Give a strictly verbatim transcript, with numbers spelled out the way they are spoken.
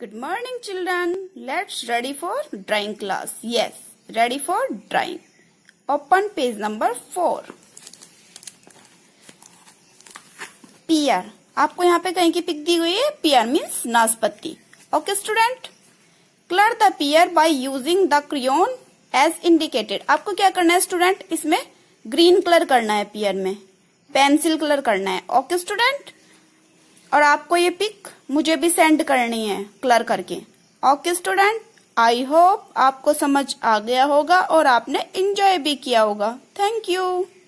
Good morning children. Let's ready for drawing class. Yes, ready for drawing. Open page number four. Pear. आपको यहाँ पे कहीं की pick दी हुई है. Pear means नाशपाती. Okay student. Color the pear by using the crayon as indicated. आपको क्या करना है स्टूडेंट? इसमें ग्रीन कलर करना है. पेयर में पेंसिल कलर करना है. Okay student. और आपको ये पिक मुझे भी सेंड करनी है कलर करके. Okay student. आई होप आपको समझ आ गया होगा और आपने एंजॉय भी किया होगा. Thank you.